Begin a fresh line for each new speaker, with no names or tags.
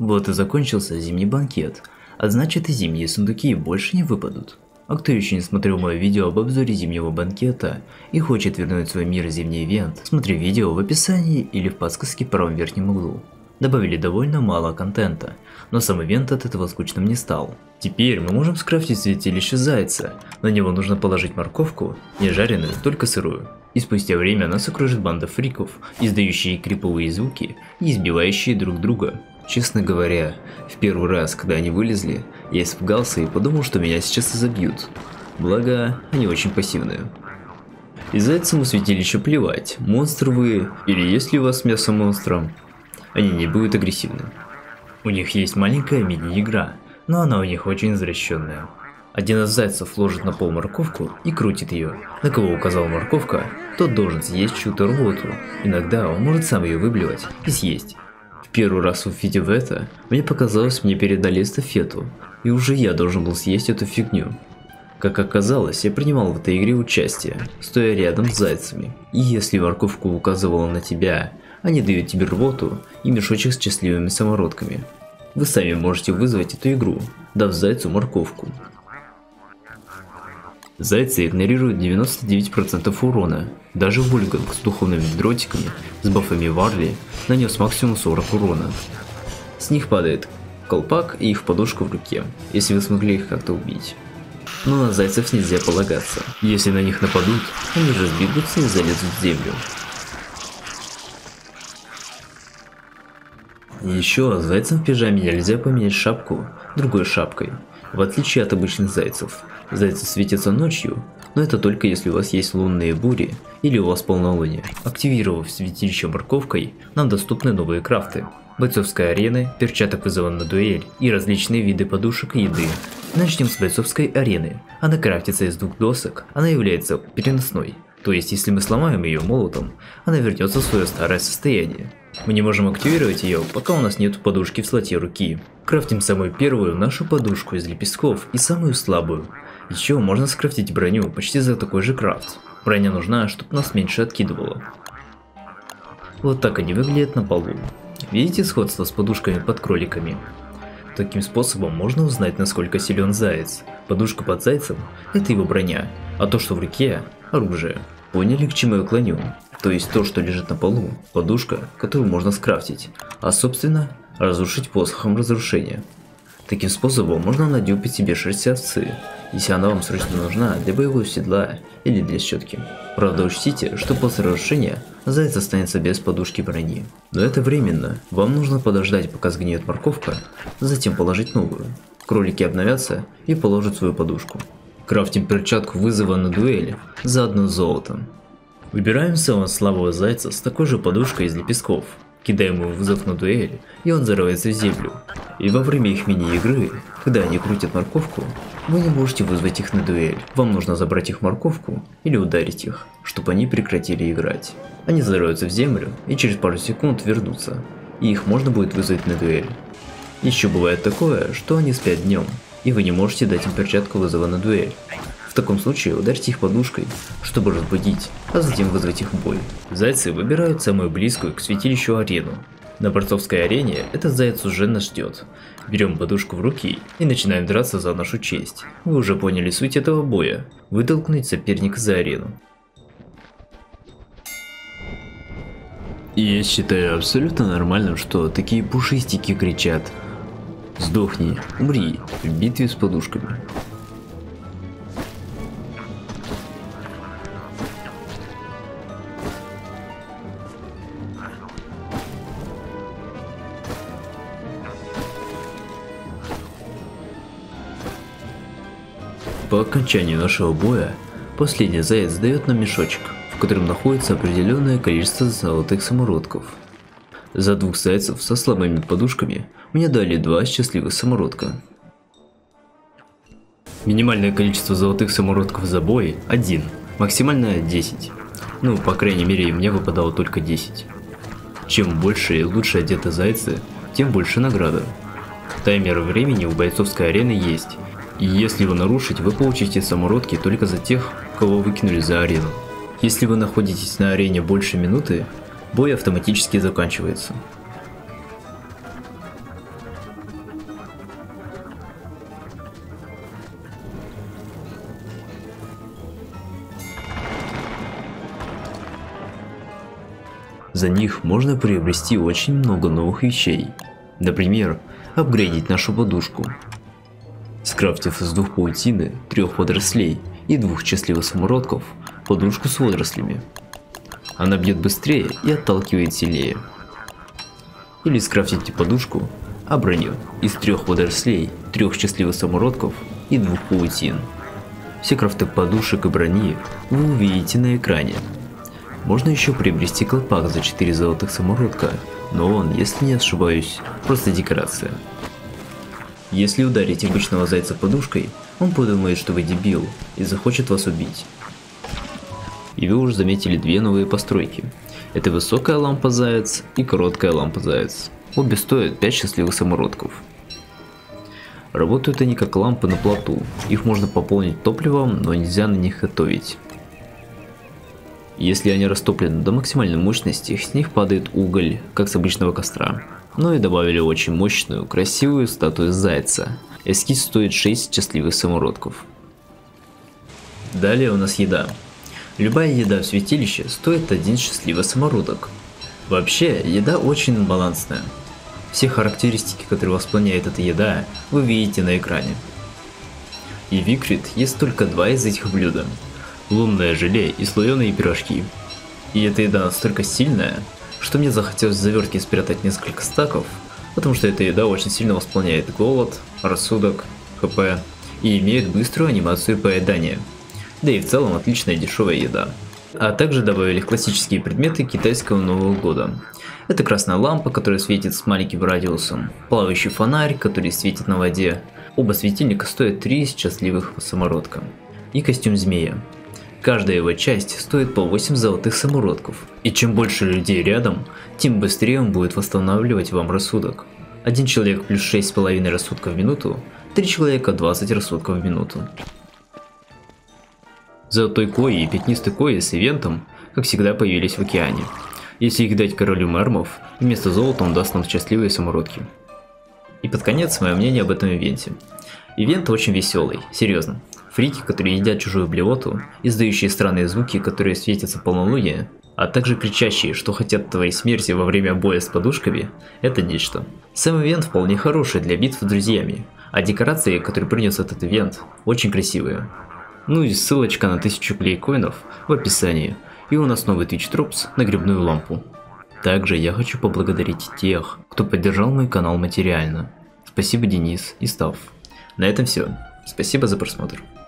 Вот и закончился зимний банкет, а значит и зимние сундуки больше не выпадут. А кто еще не смотрел мое видео об обзоре зимнего банкета и хочет вернуть в свой мир зимний ивент, смотри видео в описании или в подсказке в правом верхнем углу. Добавили довольно мало контента, но сам ивент от этого скучным не стал. Теперь мы можем скрафтить святилище зайца. На него нужно положить морковку, не жареную, только сырую. И спустя время нас окружит банда фриков, издающие криповые звуки и избивающие друг друга. Честно говоря, в первый раз, когда они вылезли, я испугался и подумал, что меня сейчас изобьют. Благо, они очень пассивные. И зайцам у святилища плевать, монстр вы или есть ли у вас мясо монстра. Они не будут агрессивны. У них есть маленькая мини-игра, но она у них очень извращенная. Один из зайцев ложит на пол морковку и крутит ее. На кого указала морковка, тот должен съесть чью-то рвоту. Иногда он может сам ее выблевать и съесть. В первый раз увидев это, мне показалось, мне передали эстафету, и уже я должен был съесть эту фигню. Как оказалось, я принимал в этой игре участие, стоя рядом с зайцами. И если морковка указывала на тебя, они дают тебе рвоту и мешочек с счастливыми самородками. Вы сами можете вызвать эту игру, дав зайцу морковку. Зайцы игнорируют 99% урона. Даже Вульганг с духовными дротиками, с бафами Варли, нанес максимум 40 урона. С них падает колпак и их подушка в руке, если вы смогли их как-то убить. Но на зайцев нельзя полагаться. Если на них нападут, они разбегутся и залезут в землю. Еще зайцам в пижаме нельзя поменять шапку другой шапкой, в отличие от обычных зайцев. Зайцы светятся ночью, но это только если у вас есть лунные бури или у вас полнолуние. Активировав святилище морковкой, нам доступны новые крафты. Бойцовской арены, перчаток вызова на дуэль и различные виды подушек и еды. Начнем с бойцовской арены. Она крафтится из двух досок, она является переносной. То есть, если мы сломаем ее молотом, она вернется в свое старое состояние. Мы не можем активировать ее, пока у нас нет подушки в слоте руки. Крафтим самую первую нашу подушку из лепестков и самую слабую. Еще можно скрафтить броню почти за такой же крафт. Броня нужна, чтобы нас меньше откидывало. Вот так они выглядят на полу. Видите сходство с подушками под кроликами? Таким способом можно узнать, насколько силен заяц. Подушка под зайцем – это его броня, а то, что в руке – оружие. Поняли, к чему я клоню? То есть то, что лежит на полу – подушка, которую можно скрафтить, а собственно разрушить посохом разрушения. Таким способом можно надюпить себе шерсть овцы, если она вам срочно нужна для боевого седла или для щетки. Правда, учтите, что после разрушения заяц останется без подушки брони. Но это временно, вам нужно подождать, пока сгниет морковка, затем положить новую. Кролики обновятся и положат свою подушку. Крафтим перчатку вызова на дуэль, заодно с золотом. Выбираем самого слабого зайца с такой же подушкой из лепестков. Кидаем ему вызов на дуэль, и он зарывается в землю. И во время их мини-игры, когда они крутят морковку, вы не можете вызвать их на дуэль. Вам нужно забрать их морковку или ударить их, чтобы они прекратили играть. Они зарываются в землю и через пару секунд вернутся, и их можно будет вызвать на дуэль. Еще бывает такое, что они спят днем, и вы не можете дать им перчатку вызова на дуэль. В таком случае ударьте их подушкой, чтобы разбудить, а затем вызвать их в бой. Зайцы выбирают самую близкую к святилищу арену. На борцовской арене этот заяц уже нас ждет. Берем подушку в руки и начинаем драться за нашу честь. Вы уже поняли суть этого боя. Вытолкнуть соперника за арену. И я считаю абсолютно нормальным, что такие пушистики кричат: «Сдохни, умри» в битве с подушками. По окончанию нашего боя, последний заяц дает нам мешочек, в котором находится определенное количество золотых самородков. За двух зайцев со слабыми подушками мне дали 2 счастливых самородка. Минимальное количество золотых самородков за бой 1, максимальное 10. Ну, по крайней мере, мне выпадало только 10. Чем больше и лучше одеты зайцы, тем больше награда. Таймер времени у бойцовской арены есть. И если его нарушить, вы получите самородки только за тех, кого выкинули за арену. Если вы находитесь на арене больше минуты, бой автоматически заканчивается. За них можно приобрести очень много новых вещей. Например, апгрейдить нашу подушку. Скрафтив из 2 паутины, 3 водорослей и 2 счастливых самородков подушку с водорослями. Она бьет быстрее и отталкивает сильнее. Или скрафтите подушку, а броню из 3 водорослей, 3 счастливых самородков и 2 паутин. Все крафты подушек и брони вы увидите на экране. Можно еще приобрести колпак за 4 золотых самородка, но он, если не ошибаюсь, просто декорация. Если ударить обычного зайца подушкой, он подумает, что вы дебил и захочет вас убить. И вы уже заметили 2 новые постройки. Это высокая лампа заяц и короткая лампа заяц. Обе стоят 5 счастливых самородков. Работают они как лампы на плоту, их можно пополнить топливом, но нельзя на них готовить. Если они растоплены до максимальной мощности, с них падает уголь, как с обычного костра. Ну и добавили очень мощную, красивую статую зайца. Эскиз стоит 6 счастливых самородков. Далее у нас еда. Любая еда в святилище стоит 1 счастливый самородок. Вообще, еда очень балансная. Все характеристики, которые восполняет эта еда, вы видите на экране. И Викрит ест только 2 из этих блюда. Лунное желе и слоеные пирожки. И эта еда настолько сильная, что мне захотелось в завертке спрятать несколько стаков, потому что эта еда очень сильно восполняет голод, рассудок, хп и имеет быструю анимацию поедания. Да и в целом отличная дешевая еда. А также добавили классические предметы китайского Нового года. Это красная лампа, которая светит с маленьким радиусом, плавающий фонарь, который светит на воде. Оба светильника стоят 3 счастливых самородка. И костюм змея. Каждая его часть стоит по 8 золотых самородков. И чем больше людей рядом, тем быстрее он будет восстанавливать вам рассудок. 1 человек плюс 6,5 рассудка в минуту, 3 человека 20 рассудков в минуту. Золотой кои и пятнистый кои с ивентом, как всегда, появились в океане. Если их дать королю мермов, вместо золота он даст нам счастливые самородки. И под конец мое мнение об этом ивенте. Ивент очень веселый, серьезно. Фрики, которые едят чужую блевоту, издающие странные звуки, которые светятся полнолуние, а также кричащие, что хотят твоей смерти во время боя с подушками, это нечто. Сам ивент вполне хороший для битв с друзьями, а декорации, которые принес этот ивент, очень красивые. Ну и ссылочка на 1000 клейкоинов в описании, и у нас новый Twitch Drops на грибную лампу. Также я хочу поблагодарить тех, кто поддержал мой канал материально. Спасибо, Денис и Став. На этом все. Спасибо за просмотр.